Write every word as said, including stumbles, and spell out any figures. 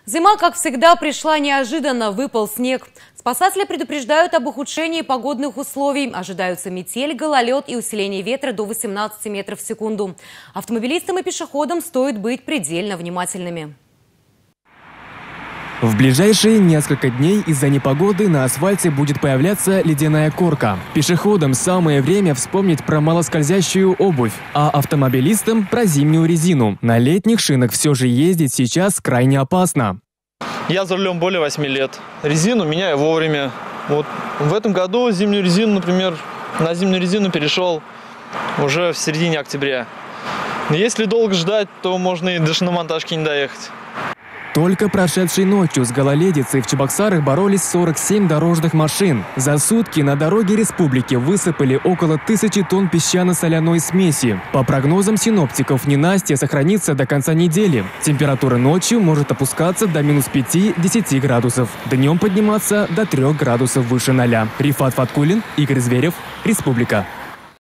Зима, как всегда, пришла неожиданно, выпал снег. Спасатели предупреждают об ухудшении погодных условий. Ожидаются метель, гололед и усиление ветра до восемнадцати метров в секунду. Автомобилистам и пешеходам стоит быть предельно внимательными. В ближайшие несколько дней из-за непогоды на асфальте будет появляться ледяная корка. Пешеходам самое время вспомнить про малоскользящую обувь, а автомобилистам про зимнюю резину. На летних шинах все же ездить сейчас крайне опасно. Я за рулем более восьми лет. Резину меняю вовремя. Вот в этом году зимнюю резину, например, на зимнюю резину перешел уже в середине октября. Но если долго ждать, то можно и до шиномонтажки не доехать. Только прошедшей ночью с гололедицей в Чебоксарах боролись сорок семь дорожных машин. За сутки на дороге республики высыпали около тысячи тонн песчано-соляной смеси. По прогнозам синоптиков, ненастье сохранится до конца недели. Температура ночью может опускаться до минус пяти-десяти градусов. Днем подниматься до трёх градусов выше ноля. Рифат Фаткулин, Игорь Зверев, Республика.